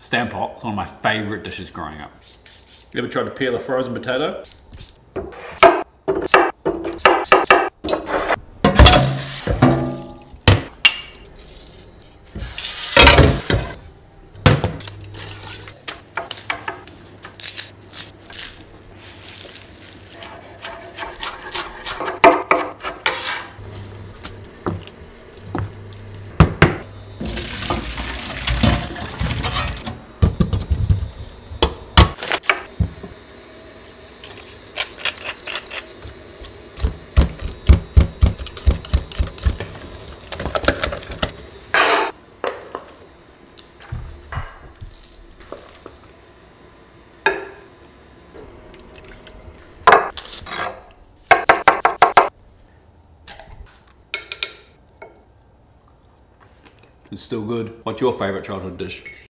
Stamppot is one of my favorite dishes growing up. You ever tried to peel a frozen potato? It's still good. What's your favorite childhood dish?